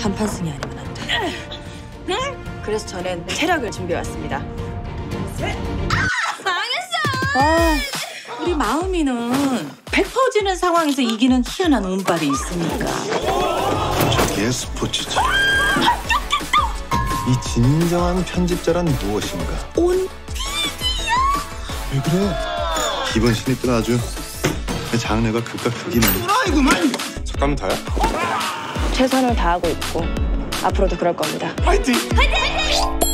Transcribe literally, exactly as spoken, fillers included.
단판 승이 아니면 안 돼. 그래서 저는 체력을 준비해왔습니다. 망했어! 아, 우리 마음이는 배 터지는 상황에서 이기는 희한한 운빨이 있으니까. 저게 스포츠지. 이 진정한 편집자란 무엇인가? 온 왜 그래? 기본 신입들 아주 장르가 극과 극이네. 아이고만. 잠깐만 다야? 최선을 다하고 있고 앞으로도 그럴 겁니다. 파이팅! 화이팅!